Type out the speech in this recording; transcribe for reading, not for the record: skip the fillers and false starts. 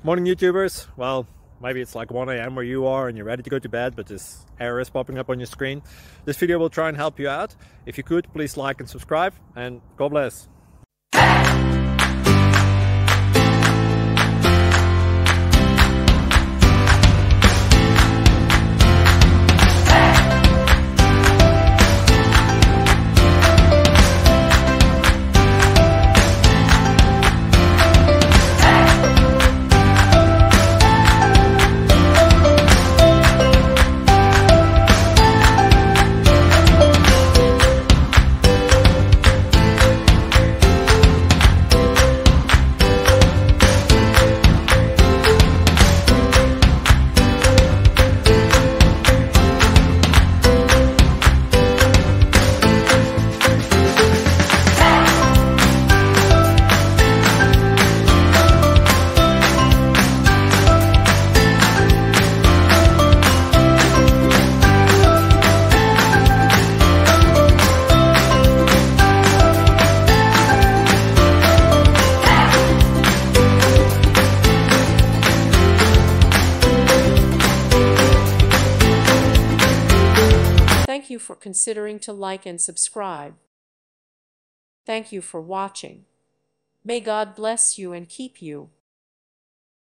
Morning YouTubers. Well, maybe it's like 1 a.m. where you are and you're ready to go to bed, but this error is popping up on your screen. This video will try and help you out. If you could, please like and subscribe, and God bless. Thank you for considering to like and subscribe. Thank you for watching. May God bless you and keep you.